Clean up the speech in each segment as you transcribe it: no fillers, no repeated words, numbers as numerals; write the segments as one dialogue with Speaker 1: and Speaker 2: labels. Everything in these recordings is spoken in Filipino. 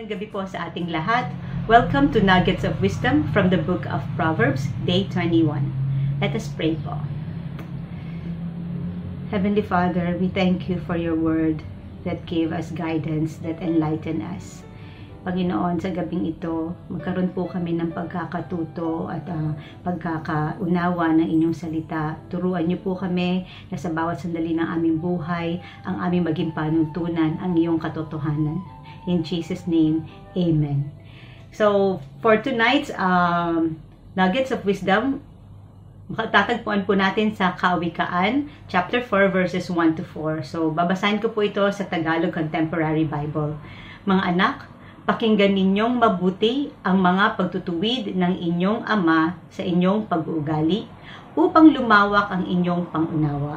Speaker 1: Magandang gabi po sa ating lahat. Welcome to Nuggets of Wisdom from the book of Proverbs, day 21. Let us pray po. Heavenly Father, we thank you for your word that gave us guidance, that enlightened us. Panginoon, sa gabing ito, magkaroon po kami ng pagkakatuto at pagkakaunawa ng inyong salita. Turuan niyo po kami na sa bawat sandali ng aming buhay, ang aming maging panuntunan, ang iyong katotohanan. In Jesus' name, Amen. So, for tonight's Nuggets of Wisdom, tatagpuan po natin sa Kawikaan, chapter 4, verses 1 to 4. So, babasahin ko po ito sa Tagalog Contemporary Bible. Mga anak, pakinggan ninyong mabuti ang mga pagtutuwid ng inyong ama sa inyong pag-uugali upang lumawak ang inyong pangunawa.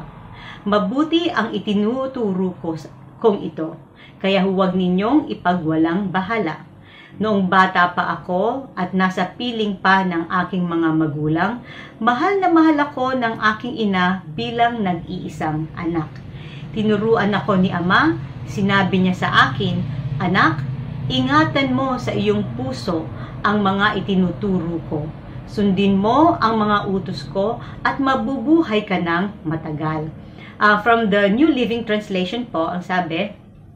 Speaker 1: Mabuti ang itinuturo kong ito, kaya huwag ninyong ipagwalang bahala. Noong bata pa ako at nasa piling pa ng aking mga magulang, mahal na mahal ako ng aking ina bilang nag-iisang anak. Tinuruan ako ni ama, sinabi niya sa akin, "Anak, ingatan mo sa iyong puso ang mga itinuturo ko. Sundin mo ang mga utos ko at mabubuhay ka ng matagal." From the New Living Translation po, ang sabi,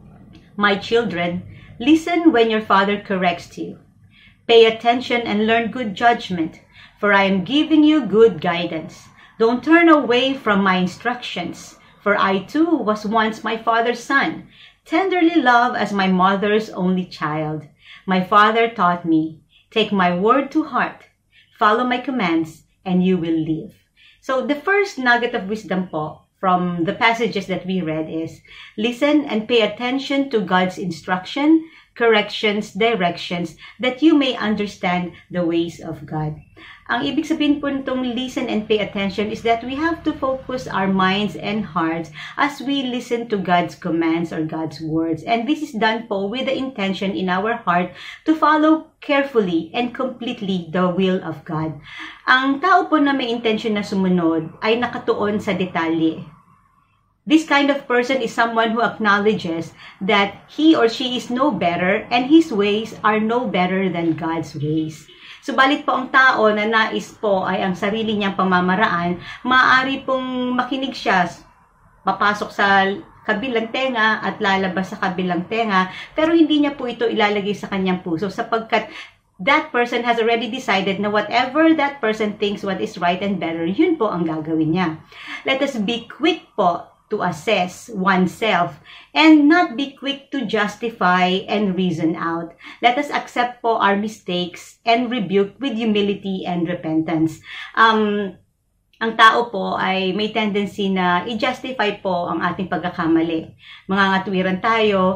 Speaker 1: "My children, listen when your father corrects you. Pay attention and learn good judgment, for I am giving you good guidance. Don't turn away from my instructions, for I too was once my father's son, tenderly loved as my mother's only child. My father taught me, take my word to heart, follow my commands, and you will live." So the first nugget of wisdom po from the passages that we read is, listen and pay attention to God's instruction, corrections, directions, that you may understand the ways of God. Ang ibig sabihin po nitong listen and pay attention is that we have to focus our minds and hearts as we listen to God's commands or God's words. And this is done po with the intention in our heart to follow carefully and completely the will of God. Ang tao po na may intention na sumunod ay nakatuon sa detalye. This kind of person is someone who acknowledges that he or she is no better and his ways are no better than God's ways. Subalit po ang tao na nais po ay ang sarili niyang pamamaraan, maaari pong makinig siya, papasok sa kabilang tenga at lalabas sa kabilang tenga, pero hindi niya po ito ilalagay sa kanyang puso sapagkat that person has already decided na whatever that person thinks what is right and better, yun po ang gagawin niya. Let us be quick po to assess oneself and not be quick to justify and reason out. Let us accept po our mistakes and rebuke with humility and repentance. Ang tao po ay may tendency na i-justify po ang ating pagkakamali. Mangangatwiran tayo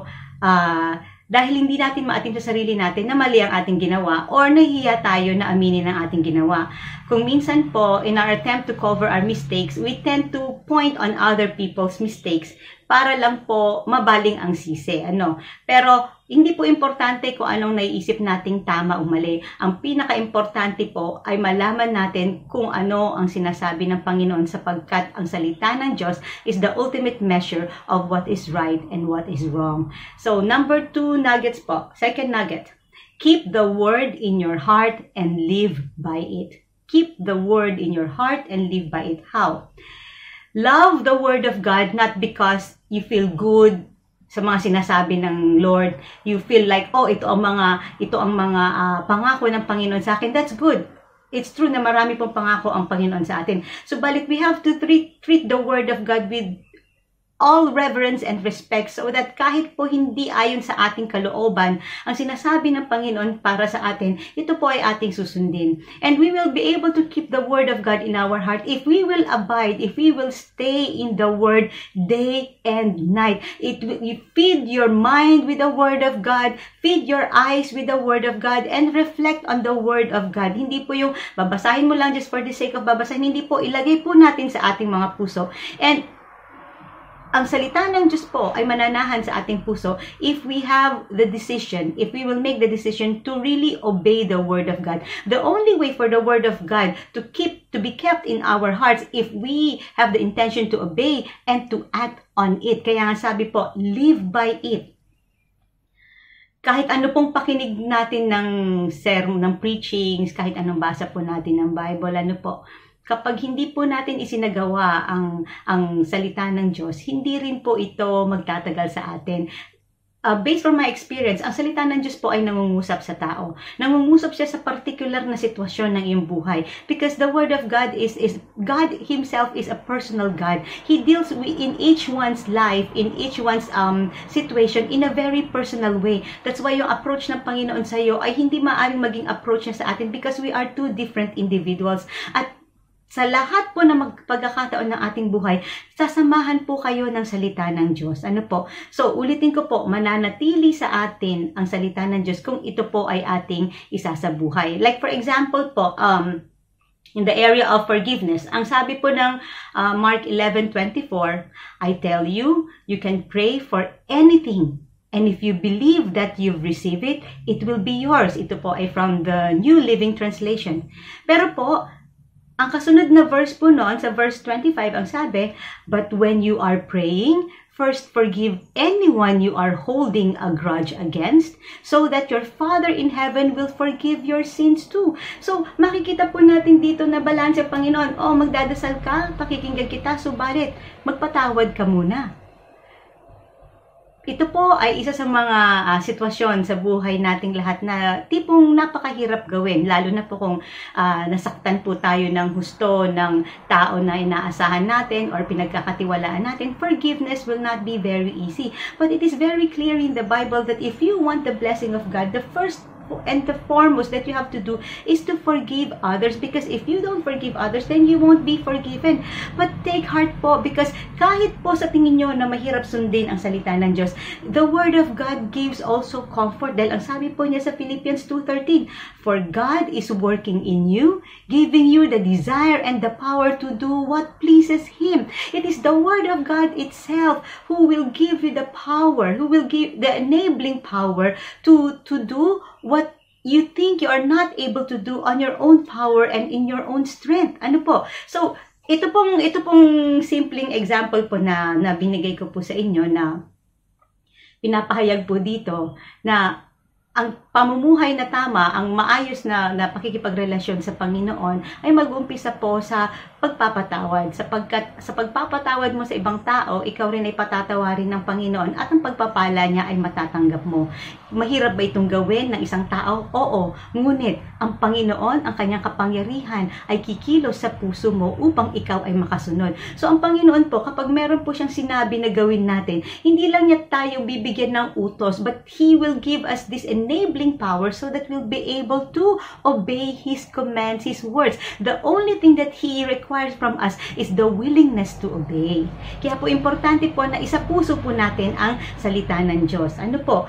Speaker 1: dahil hindi natin maatim sa sarili natin na mali ang ating ginawa or nahihiya tayo na aminin ang ating ginawa. Kung minsan po, in our attempt to cover our mistakes, we tend to point on other people's mistakes para lang po mabaling ang sisi. Pero hindi po importante kung anong naiisip nating tama o mali. Ang pinaka-importante po ay malaman natin kung ano ang sinasabi ng Panginoon sapagkat ang salita ng Diyos is the ultimate measure of what is right and what is wrong. So, number 2 nuggets po. Second nugget, keep the word in your heart and live by it. Keep the word in your heart and live by it. How? Love the word of God not because you feel good sa mga sinasabi ng Lord. You feel like, oh, ito ang mga pangako ng Panginoon sa akin. That's good. It's true na marami pong pangako ang Panginoon sa atin. Subalit we have to treat the word of God with all reverence and respect so that kahit po hindi ayon sa ating kalooban, ang sinasabi ng Panginoon para sa atin, ito po ay ating susundin. And we will be able to keep the word of God in our heart if we will abide, if we will stay in the word day and night. You feed your mind with the word of God, feed your eyes with the word of God, and reflect on the word of God. Hindi po yung babasahin mo lang just for the sake of babasahin, hindi po, ilagay po natin sa ating mga puso. And ang salita ng Diyos po ay mananahan sa ating puso if we have the decision, if we will make the decision to really obey the Word of God. The only way for the Word of God to be kept in our hearts if we have the intention to obey and to act on it. Kaya nga sabi po, live by it. kahit ano pong pakinig natin ng sermon, ng preachings, kahit anong basa po natin ng Bible, ano po, kapag hindi po natin isinagawa ang salita ng Diyos, hindi rin po ito magtatagal sa atin. Based from my experience, ang salita ng Diyos po ay nangungusap sa tao. Nangungusap siya sa particular na sitwasyon ng iyong buhay. Because the Word of God is God Himself is a personal God. He deals in each one's life, in each one's situation in a very personal way. That's why yung approach ng Panginoon sa iyo ay hindi maaaring maging approach niya sa atin because we are two different individuals. At sa lahat po ng pagkakataon ng ating buhay, sasamahan po kayo ng salita ng Diyos. Ano po? So, ulitin ko po, mananatili sa atin ang salita ng Diyos kung ito po ay ating isasabuhay. Like for example po, in the area of forgiveness, ang sabi po ng Mark 11:24, I tell you, you can pray for anything. And if you believe that you've received it, it will be yours. Ito po ay from the New Living Translation. Pero po, ang kasunod na verse po noon, sa verse 25, ang sabi, but when you are praying, first forgive anyone you are holding a grudge against, so that your Father in heaven will forgive your sins too. So, makikita po natin dito na balanse, Panginoon, magdadasal ka, pakikinggan kita, subalit, magpatawad ka muna. Ito po ay isa sa mga sitwasyon sa buhay nating lahat na tipong napakahirap gawin, lalo na po kung nasaktan po tayo ng husto ng tao na inaasahan natin or pinagkakatiwalaan natin. Forgiveness will not be very easy. But it is very clear in the Bible that if you want the blessing of God, the first and the foremost that you have to do is to forgive others, because if you don't forgive others, then you won't be forgiven. But take heart po, because kahit po sa tingin nyo na mahirap sundin ang salita ng Diyos, the Word of God gives also comfort. Dahil ang sabi po niya sa Philippians 2:13, for God is working in you, giving you the desire and the power to do what pleases Him. It is the Word of God itself who will give you the power, who will give the enabling power to do what you think you are not able to do on your own power and in your own strength. Ano po? So, ito pong simpleng example po na binigay ko po sa inyo na pinapahayag po dito na ang pamumuhay na tama, ang maayos na pakikipagrelasyon sa Panginoon ay mag-uumpisa po sa pagpapatawad. Sapagkat sa pagpapatawad mo sa ibang tao, ikaw rin ay patatawarin ng Panginoon at ang pagpapala niya ay matatanggap mo. Mahirap ba itong gawin ng isang tao? Oo. Ngunit ang Panginoon, ang kanyang kapangyarihan ay kikilos sa puso mo upang ikaw ay makasunod. So ang Panginoon po, kapag meron po siyang sinabi na gawin natin, hindi lang niya tayo bibigyan ng utos, but He will give us this enabling power so that we'll be able to obey His commands, His words. The only thing that He requires from us is the willingness to obey. Kaya po importante po na isapuso po natin ang salita ng Diyos. Ano po?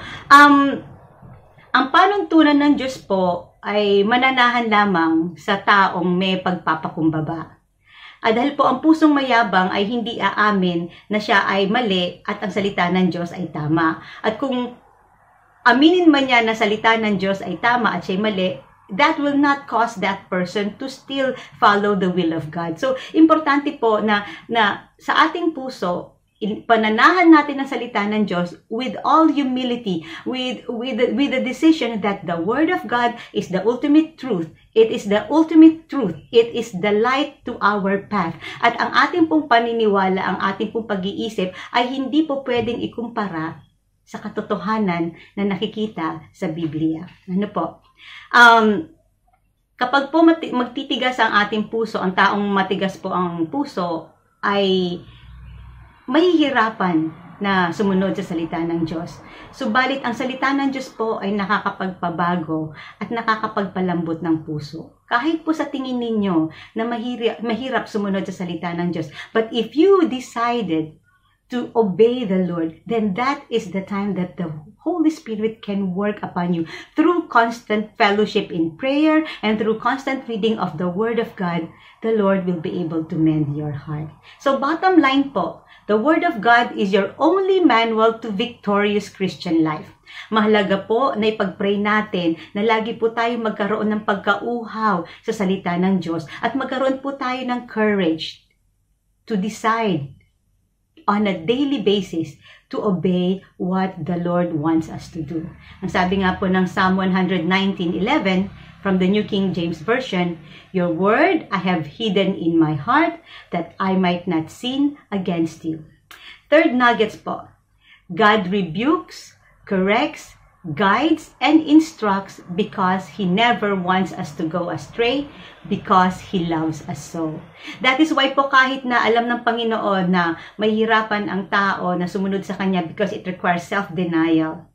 Speaker 1: Ang panuntunan ng Diyos po ay mananahan lamang sa taong may pagpapakumbaba. Dahil po ang pusong mayabang ay hindi aamin na siya ay mali at ang salita ng Diyos ay tama. At kung aminin man niya na salita ng Diyos ay tama at siya'y mali, that will not cause that person to still follow the will of God. So, importante po na sa ating puso, pananahan natin ang salita ng Diyos with all humility, with the decision that the Word of God is the ultimate truth. It is the ultimate truth. It is the light to our path. At ang ating pong paniniwala, ang ating pong pag-iisip ay hindi po pwedeng ikumpara sa katotohanan na nakikita sa Biblia. Ano po? Kapag po magtitigas ang ating puso, ang taong matigas po ang puso, ay mahihirapan na sumunod sa salita ng Diyos. Subalit ang salita ng Diyos po ay nakakapagpabago at nakakapagpalambot ng puso. Kahit po sa tingin ninyo na mahirap sumunod sa salita ng Diyos. But if you decided to obey the Lord, then that is the time that the Holy Spirit can work upon you through constant fellowship in prayer and through constant reading of the Word of God. The Lord will be able to mend your heart. So bottom line po, the Word of God is your only manual to victorious Christian life. Mahalaga po na ipag-pray natin na lagi po tayo magkaroon ng pagkauhaw sa salita ng Diyos at magkaroon po tayo ng courage to decide on a daily basis to obey what the Lord wants us to do. Ang sabi nga po ng Psalm 119:11 from the New King James Version, "Your word I have hidden in my heart that I might not sin against you." Third nuggets po, God rebukes, corrects, guides, and instructs because He never wants us to go astray, because He loves us so. That is why po kahit na alam ng Panginoon na mahihirapan ang tao na sumunod sa Kanya because it requires self-denial.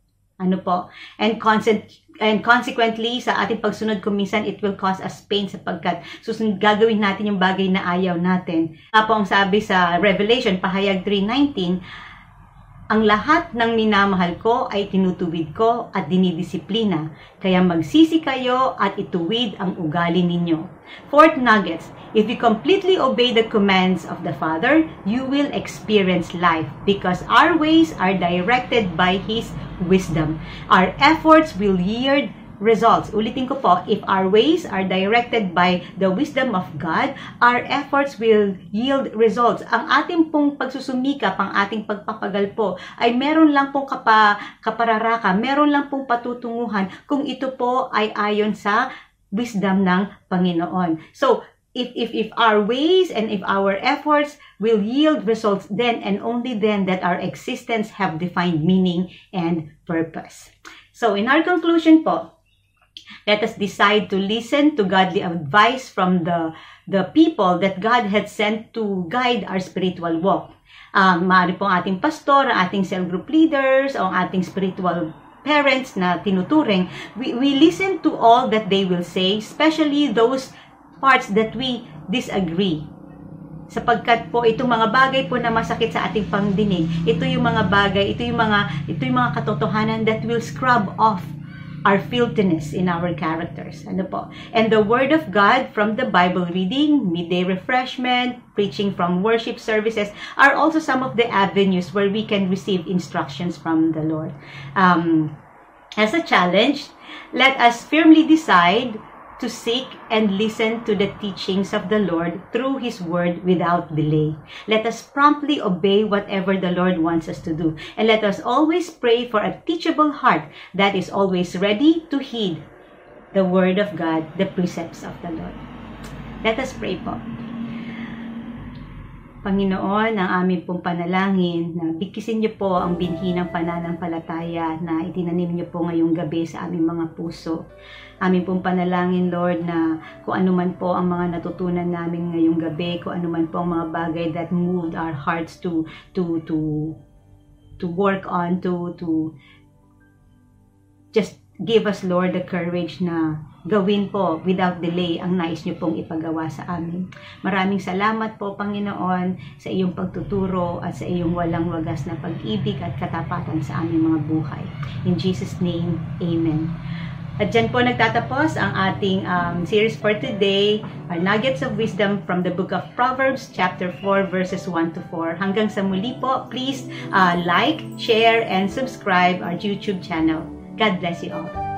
Speaker 1: And consequently, sa ating pagsunod kung minsan, it will cause us pain sapagkat gagawin natin yung bagay na ayaw natin. Po ang sabi sa Revelation, pahayag 3:19, "Ang lahat ng minamahal ko ay tinutuwid ko at dinidisiplina, kaya magsisi kayo at ituwid ang ugali ninyo." Fourth nuggets, if you completely obey the commands of the Father, you will experience life because our ways are directed by His wisdom. Our efforts will yield results. Ulitin ko po, if our ways are directed by the wisdom of God, our efforts will yield results. Ang ating pong pagsusumikap, ang ating pagpapagal po, ay meron lang pong kapararaka, meron lang pong patutunguhan kung ito po ay ayon sa wisdom ng Panginoon. So, if our ways and if our efforts will yield results, then and only then that our existence have defined meaning and purpose. So, in our conclusion po, let us decide to listen to godly advice from the people that God had sent to guide our spiritual walk. Maaari pong ating pastor, ang ating cell group leaders, o ang ating spiritual parents na tinuturing. We listen to all that they will say, especially those parts that we disagree. Sapagkat po itong mga bagay po na masakit sa ating pangdinig, ito yung mga bagay, ito yung mga katotohanan that will scrub off our filthiness in our characters. And the Word of God from the Bible reading, midday refreshment, preaching from worship services are also some of the avenues where we can receive instructions from the Lord. As a challenge, let us firmly decide to seek and listen to the teachings of the Lord through His Word without delay. Let us promptly obey whatever the Lord wants us to do. And let us always pray for a teachable heart that is always ready to heed the Word of God, the precepts of the Lord. Let us pray po. Panginoon, ang aming pong panalangin na bigkisin niyo po ang binhi ng pananampalataya na itinanim niyo po ngayong gabi sa aming mga puso. Aming pong panalangin, Lord, na kung ano man po ang mga natutunan namin ngayong gabi, kung ano man po ang mga bagay that moved our hearts to work on, to just give us, Lord, the courage na gawin po without delay ang nais niyo pong ipagawa sa amin. Maraming salamat po, Panginoon, sa iyong pagtuturo at sa iyong walang wagas na pag-ibig at katapatan sa aming mga buhay. In Jesus' name, Amen. At dyan po nagtatapos ang ating series for today, our Nuggets of Wisdom from the book of Proverbs, chapter 4, verses 1 to 4. Hanggang sa muli po, please like, share, and subscribe our YouTube channel. God bless you all.